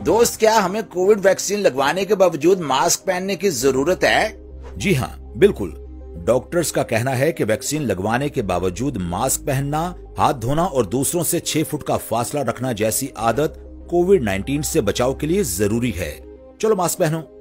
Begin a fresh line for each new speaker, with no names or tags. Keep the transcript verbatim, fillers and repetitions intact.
दोस्त, क्या हमें कोविड वैक्सीन लगवाने के बावजूद मास्क पहनने की जरूरत है?
जी हाँ, बिल्कुल। डॉक्टर्स का कहना है कि वैक्सीन लगवाने के बावजूद मास्क पहनना, हाथ धोना और दूसरों से छह फुट का फासला रखना जैसी आदत कोविड नाइन्टीन से बचाव के लिए जरूरी है। चलो मास्क पहनो।